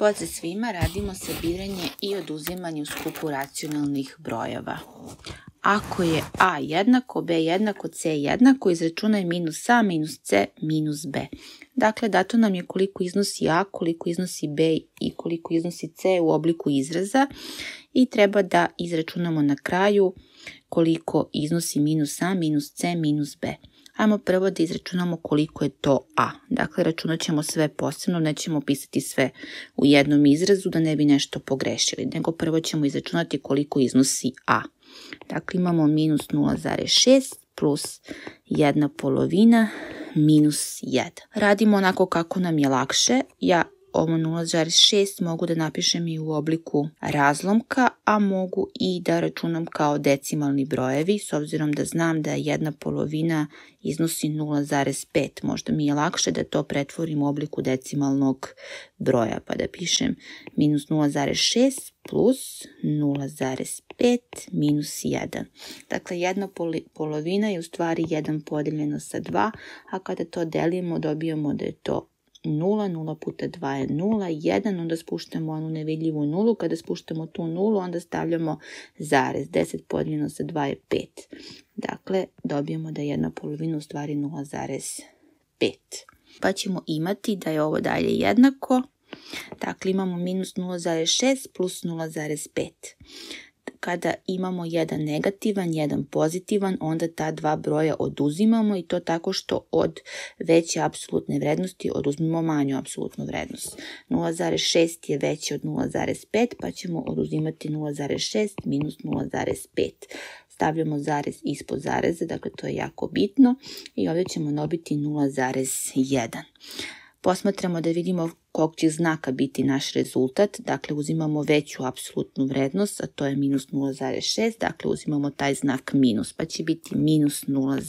Pozdrav svima, radimo sabiranje i oduzimanje u skupu racionalnih brojeva. Ako je a jednako, b jednako, c jednako, izračunaj minus a minus c minus b. Dakle, dato nam je koliko iznosi a, koliko iznosi b i koliko iznosi c u obliku izraza i treba da izračunamo na kraju koliko iznosi minus a minus c minus b. Ajmo prvo da izračunamo koliko je to a. Dakle, računat ćemo sve posebno, nećemo pisati sve u jednom izrazu da ne bi nešto pogrešili, nego prvo ćemo izračunati koliko iznosi a. Dakle, imamo minus 0,6 plus 1/2 minus 1. Radimo onako kako nam je lakše. Ja ovo 0,6 mogu da napišem i u obliku razlomka, a mogu i da računam kao decimalni brojevi, s obzirom da znam da 1/2 iznosi 0,5. Možda mi je lakše da to pretvorim u obliku decimalnog broja, pa da pišem minus 0,6 plus 0,5 minus 1. Dakle, 1/2 je u stvari 1 podijeljeno sa 2, a kada to delimo dobijamo da je to 0, 0 puta 2 je 0, 1, onda spuštamo onu nevidljivu nulu, kada spuštamo tu nulu, onda stavljamo zarez, 10 podijeljeno sa 2 je 5. Dakle, dobijemo da je 1/2 u stvari 0,5. Pa ćemo imati da je ovo dalje jednako, dakle imamo minus 0,6 plus 0,5. Kada imamo jedan negativan, jedan pozitivan, onda ta dva broja oduzimamo i to tako što od veće apsolutne vrednosti oduzmemo manju apsolutnu vrednost. 0,6 je veće od 0,5 pa ćemo oduzimati 0,6 minus 0,5. Stavljamo zarez ispod zareza, dakle to je jako bitno i ovdje ćemo dobiti 0,1. Posmatramo da vidimo kog će znaka biti naš rezultat, dakle uzimamo veću apsolutnu vrednost, a to je minus 0,6, dakle uzimamo taj znak minus, pa će biti minus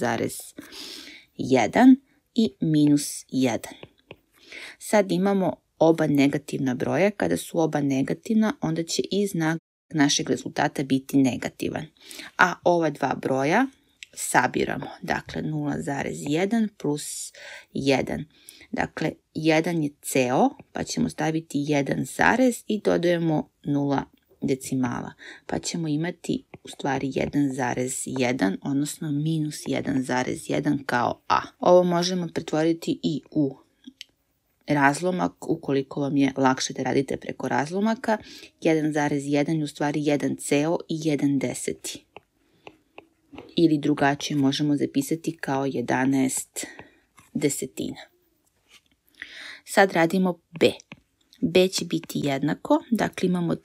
0,1 i minus 1. Sad imamo oba negativna broja, kada su oba negativna, onda će i znak našeg rezultata biti negativan. A ova dva broja sabiramo, dakle 0,1 plus 1. Dakle, 1 je ceo, pa ćemo staviti 1 zarez i dodajemo 0 decimala. Pa ćemo imati u stvari 1,1, odnosno minus 1,1 kao a. Ovo možemo pretvoriti i u razlomak, ukoliko vam je lakše da radite preko razlomaka. 1,1 je u stvari 1 ceo i 1 deseti. Ili drugačije možemo zapisati kao 11 desetina. Sad radimo b. b će biti jednako, dakle imamo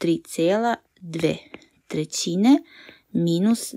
3,2 minus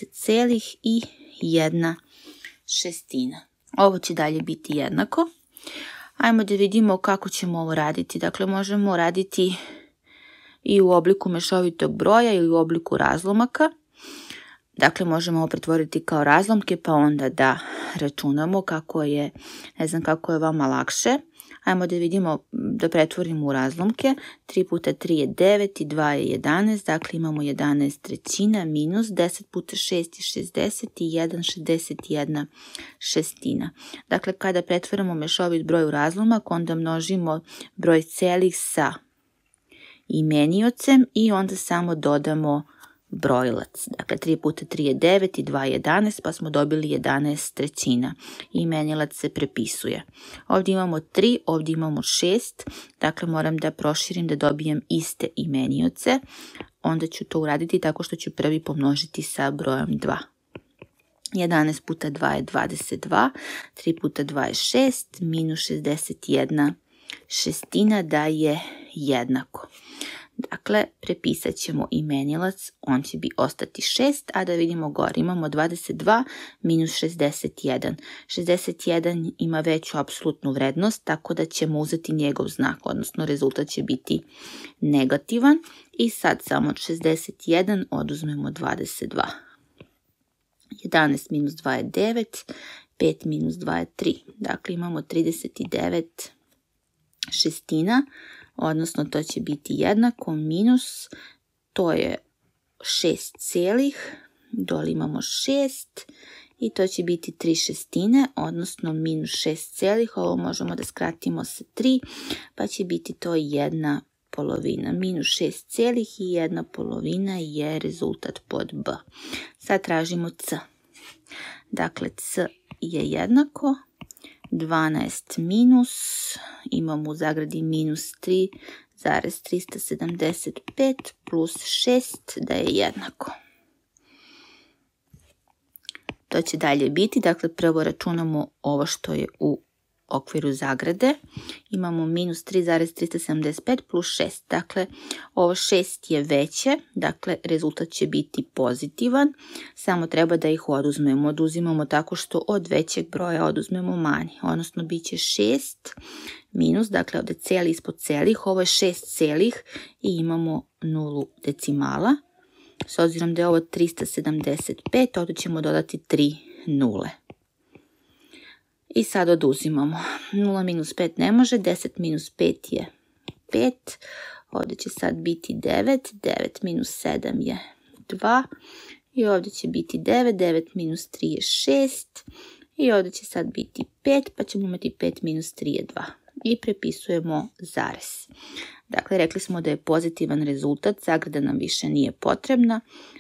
10,1 šestina. Ovo će dalje biti jednako. Ajmo da vidimo kako ćemo ovo raditi. Dakle, možemo raditi i u obliku mešovitog broja ili u obliku razlomaka. Dakle, možemo ovo pretvoriti kao razlomke, pa onda da računamo kako je, ne znam kako je vama lakše. Ajmo da vidimo, da pretvorimo u razlomke. 3 puta 3 je 9 i 2 je 11, dakle imamo 11 trećina minus 10 puta 6 je 60 i 1 61 šestina. Dakle, kada pretvorimo mešovit broj u razlomak, onda množimo broj celih sa imeniocem i onda samo dodamo brojilac. Dakle, 3 puta 3 je 9 i 2 je 11, pa smo dobili 11 trećina. Imenilac se prepisuje. Ovdje imamo 3, ovdje imamo 6, dakle moram da proširim da dobijem iste imenioce. Onda ću to uraditi tako što ću prvi pomnožiti sa brojem 2. 11 puta 2 je 22, 3 puta 2 je 6, minus 61 šestina da je jednako. Dakle, prepisat ćemo imenilac, on će ostati 6, a da vidimo gore, imamo 22 minus 61. 61 ima veću apsolutnu vrednost, tako da ćemo uzeti njegov znak, odnosno rezultat će biti negativan. I sad samo od 61 oduzmemo 22. 11 minus 2 je 9, 5 minus 2 je 3. Dakle, imamo 39 šestina, odnosno to će biti jednako minus, to je 6 celih, dole imamo 6 i to će biti 3 šestine, odnosno minus 6 celih, ovo možemo da skratimo sa 3, pa će biti to 1/5. polovina. Minus 6,1 je rezultat pod B. Sad tražimo C. Dakle, C je jednako 12 minus, imamo u zagradi minus 3,375 plus 6 da je jednako. To će dalje biti, dakle prvo računamo ovo što je u okviru zagrade. Imamo minus 3,375 plus 6, dakle ovo 6 je veće, dakle rezultat će biti pozitivan, samo treba da ih oduzmemo. Oduzimamo tako što od većeg broja oduzmemo manji, odnosno bit će 6 minus, dakle ovdje celi ispod celih, ovo je 6 celih i imamo 0 decimala. S obzirom da je ovo 375, ovdje ćemo dodati 3 nule. I sad oduzimamo. 0 minus 5 ne može, 10 minus 5 je 5. Ovdje će sad biti 9, 9 minus 7 je 2. I ovdje će biti 9, 9 minus 3 je 6. I ovdje će sad biti 5, pa ćemo imati 5 minus 3 je 2. I prepisujemo zarez. Dakle, rekli smo da je pozitivan rezultat, zagrada nam više nije potrebna,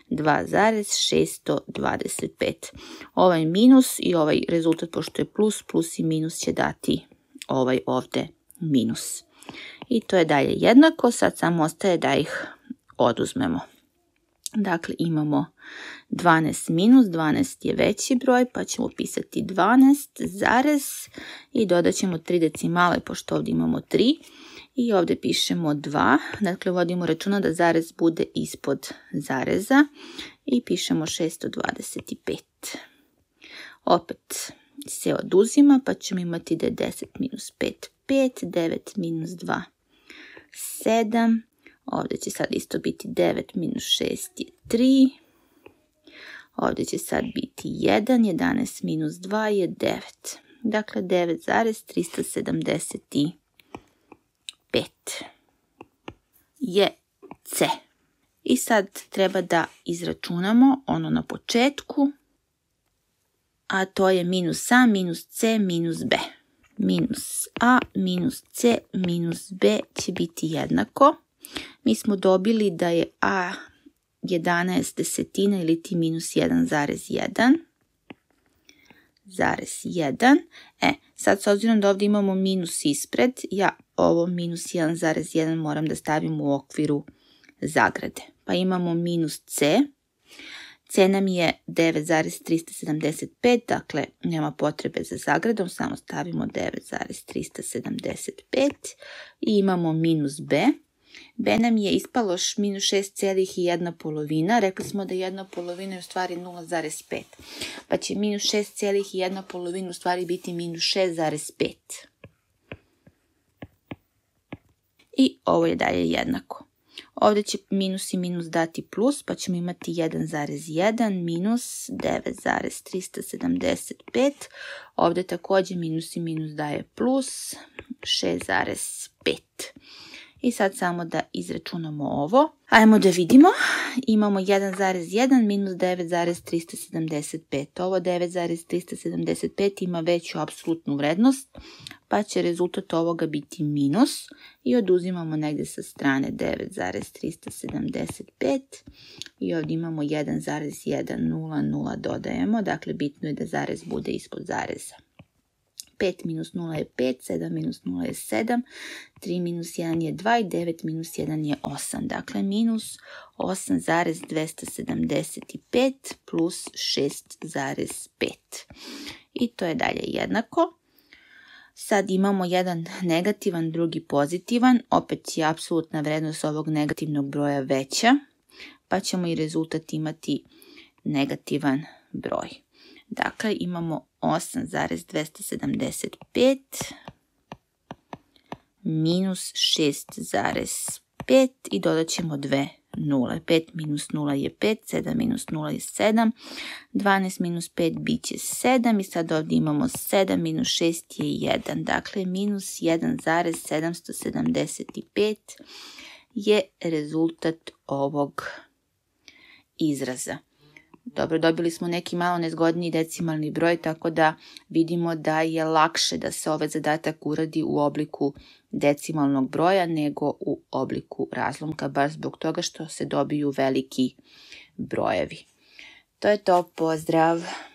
2,625. Ovaj minus i ovaj rezultat, pošto je plus, plus i minus će dati ovaj ovdje minus. I to je dalje jednako, sad samo ostaje da ih oduzmemo. Dakle, imamo 12 minus, 12 je veći broj, pa ćemo pisati 12 zarez i dodat ćemo 3 decimale, pošto ovdje imamo 3. I ovdje pišemo 2, dakle vodimo računa da zarez bude ispod zareza i pišemo 625. Opet se oduzima, pa ćemo imati da je 10 minus 5, 5, 9 minus 2, 7. Ovdje će sad isto biti 9 minus 6 je 3. Ovdje će sad biti 1, 11 minus 2 je 9. Dakle, 9,375 je C. I sad treba da izračunamo ono na početku, a to je minus A minus C minus B. Minus A minus C minus B će biti jednako. Mi smo dobili da je A 11 desetina ili ti minus 1,1. Sad s obzirom da ovdje imamo minus ispred, ja ovo minus 1,1 moram da stavim u okviru zagrade. Pa imamo minus C. C nam je 9,375, dakle nema potrebe za zagradom, samo stavimo 9,375 i imamo minus B. B nam je ispalo minus 6,1, rekli smo da 1/1 je u stvari 0,5, pa će minus 6,1 u stvari biti minus 6,5. I ovo je dalje jednako. Ovdje će minus i minus dati plus, pa ćemo imati 1,1 minus 9,375. Ovdje također minus i minus daje plus 6,5. I sad samo da izračunamo ovo. Ajmo da vidimo. Imamo 1,1 minus 9,375. Ovo 9,375 ima veću apsolutnu vrednost, pa će rezultat ovoga biti minus. I oduzimamo negdje sa strane 9,375. I ovdje imamo 1,100 dodajemo. Dakle, bitno je da zarez bude ispod zareza. 5 minus 0 je 5, 7 minus 0 je 7, 3 minus 1 je 2 i 9 minus 1 je 8. Dakle, minus 8,275 plus 6,5. I to je dalje jednako. Sad imamo jedan negativan, drugi pozitivan. Opet je apsolutna vrednost ovog negativnog broja veća, pa ćemo i rezultat imati negativan broj. Dakle, imamo 8,275 minus 6,5 i dodat ćemo 2 nule. 5 minus 0 je 5, 7 minus 0 je 7, 12 minus 5 bit će 7 i sad ovdje imamo 7 minus 6 je 1. Dakle, minus 1,775 je rezultat ovog izraza. Dobro, dobili smo neki malo nezgodniji decimalni broj, tako da vidimo da je lakše da se ovaj zadatak uradi u obliku decimalnog broja nego u obliku razlomka, baš zbog toga što se dobiju veliki brojevi. To je to, pozdrav!